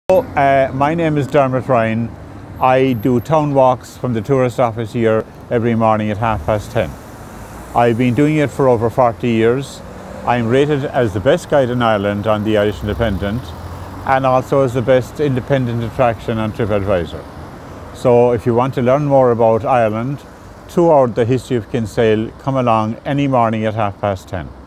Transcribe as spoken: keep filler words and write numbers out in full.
Uh, my name is Dermot Ryan. I do town walks from the tourist office here every morning at half past ten. I've been doing it for over forty years. I'm rated as the best guide in Ireland on the Irish Independent and also as the best independent attraction on TripAdvisor. So if you want to learn more about Ireland, throughout the history of Kinsale, come along any morning at half past ten.